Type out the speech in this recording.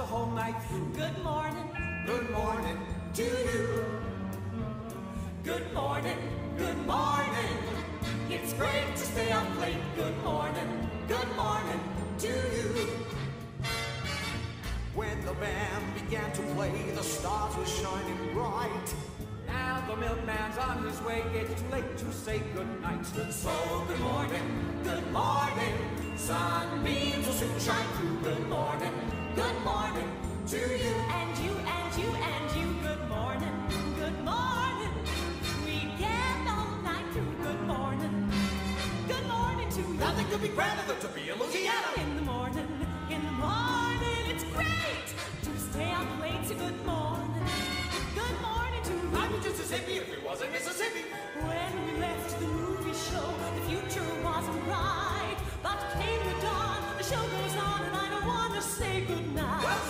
whole night through. Good morning To you. Good morning It's great to stay up late. Good morning to you. When the band began to play, the stars were shining bright. Now the milkman's on his way, it's too late to say goodnight. So good morning, sunbeams will soon shine through. Good morning to you. And you, and you, and you. Good morning. We get all night through. Good morning to you. Nothing could be grander than to be in Louisiana. In the morning, it's great to stay up late. So good morning to you. I'm in Mississippi if we was in Mississippi. When we left the movie show, the future wasn't bright. But came the dawn, the show goes on, and I don't want to say goodnight. Well,